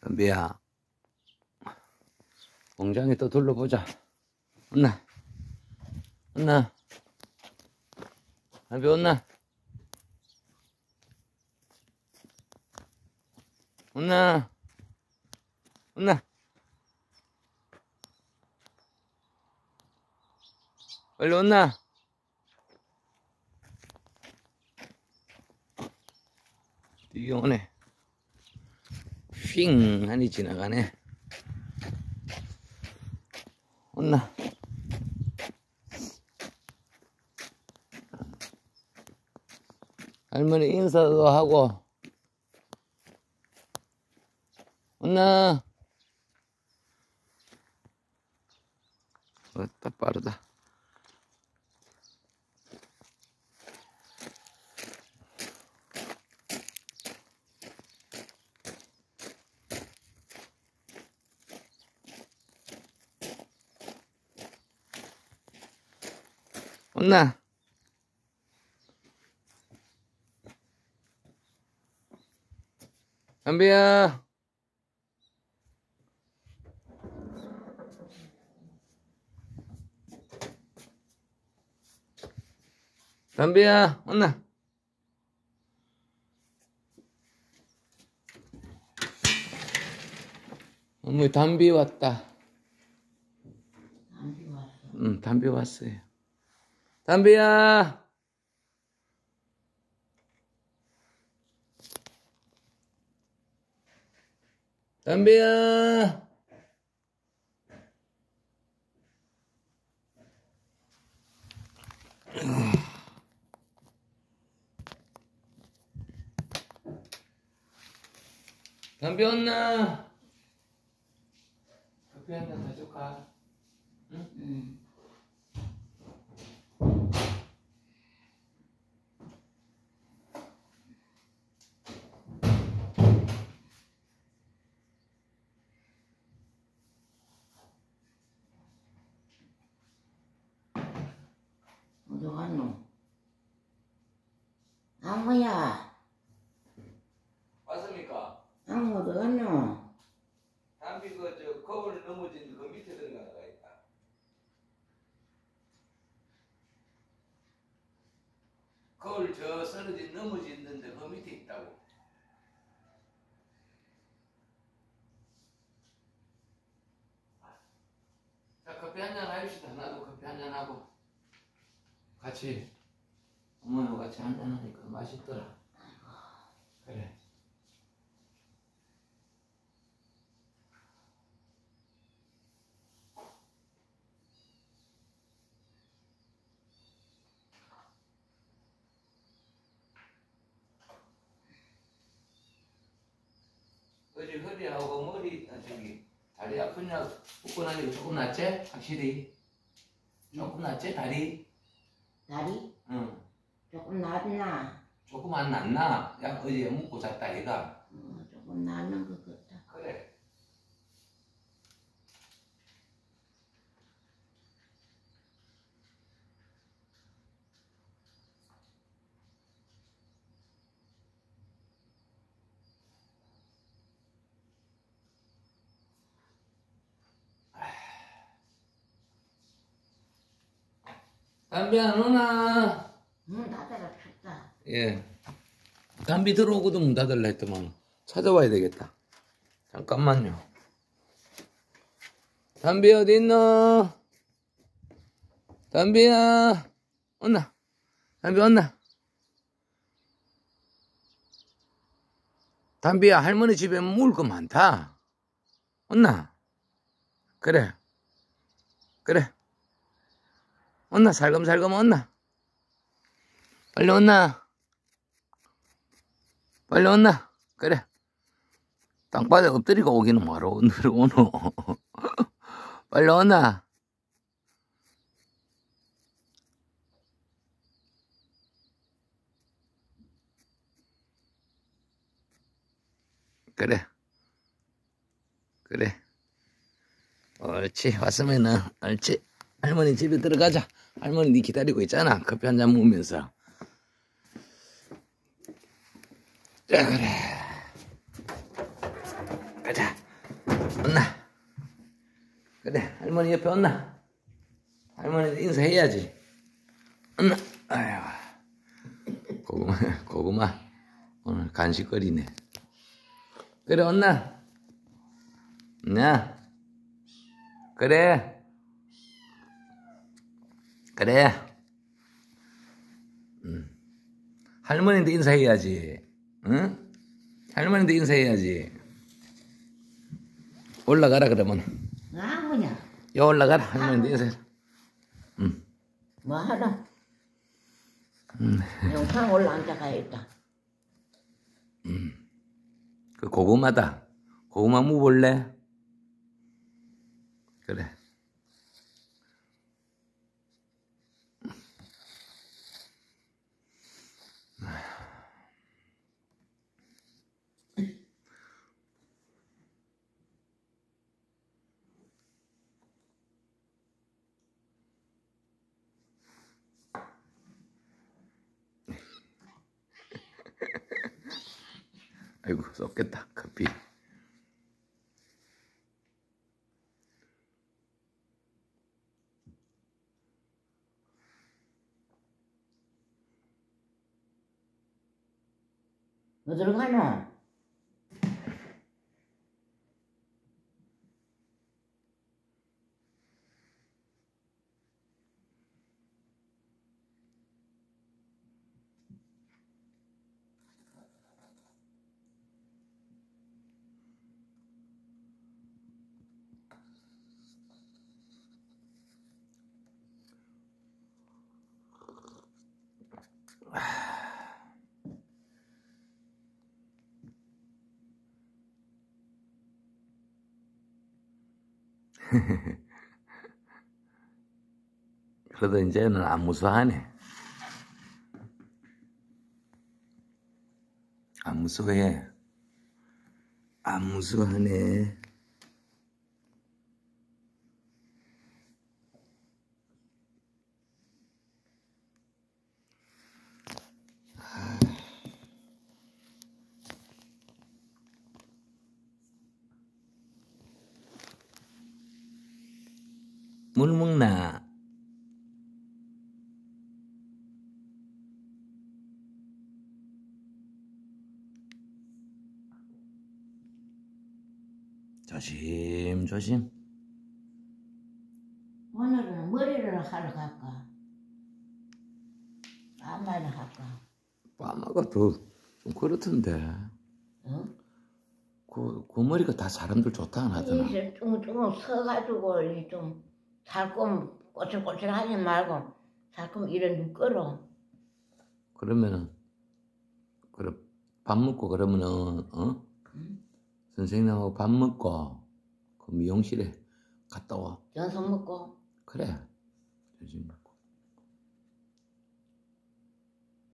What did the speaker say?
담비야, 공장에 또 둘러보자. 온나? 온나? 담비 온나? 온나? 온나? 빨리 온나? 이게 오네. 휙 하니 지나가네. 온나? 할머니 인사도 하고. 온나? 왔다 빠르다. 온나? 담비야. 담비야, 온나? 어머니, 담비 왔다. 담비 왔어. 응, 담비 왔어요. 담비야! 담비야! 담비 왔나? 커피 한 잔 가져가. 응? 응. 어디 갔노? 나무야. 왔습니까? 나무 어디 갔노? 담비 저 거울 넘어진 그 밑에 들어가가 있다. 거울 저 쓰러진 넘어진 데그 밑에 있다고. 자, 커피 한잔 합시다. 나도 커피 한잔 하고 같이 어머니와 같이 한잔 하니까 맛있더라. 그래. 어제 허리하고 머리 저기 다리 아픈 약 먹고 나니까 조금 낫지? 확실히 조금 낫지? 다리? 다리? 응. 조금 낫나? 조금 안 낫나? 약 어제 먹고 잤다 이가. 조금 낫는 것 같다. 그래. 담비 안 오나? 문 닫아라 춥다. 예. 담비 들어오고도 문 닫을라 했더만 찾아와야 되겠다. 잠깐만요. 담비 어디 있노? 담비야. 온나? 담비 온나? 담비야, 할머니 집에 먹을 거 많다. 온나? 그래. 그래. 온나? 살금살금 온나? 빨리 온나? 빨리 온나? 그래. 땅바닥에 엎드리고 오기는 뭐하러 오노? 빨리 온나? 그래. 그래. 옳지. 왔으면은, 옳지. 할머니 집에 들어가자. 할머니 니 기다리고 있잖아. 커피 한 잔 먹으면서. 자, 그래. 가자. 옆에 온나? 할머니 인사해야지. 온나? 아휴. 고구마. 오늘 간식거리네. 그래, 온나? 냐? 그래. 그래. 할머니한테 인사해야지. 응? 할머니한테 인사해야지. 올라가라, 그러면. 아무냐? 여 올라가라, 할머니한테 인사해. 뭐 하나? 영상 올라앉아가야겠다. 그 고구마다. 고구마 무 볼래? 그래. 아이고, 썩겠다, 커피. 어디로 가노? 그래도 이제는 안 무서워하네. 안 무서워해. 안 무서워하네. 물 먹나? 조심조심. 오늘은 머리를 하러 갈까? 안마를 할까? 빠마가 더 좀 그렇던데. 응? 그 머리가 다 사람들 좋다 하더나. 이제 뚱뚱 서가지고 좀 살금 꼬슬꼬슬하지 말고 살금 이런 끌어. 그러면은 그래 밥 먹고 그러면은 응? 선생님하고 밥 먹고 그 미용실에 갔다 와. 전선 먹고. 그래. 요즘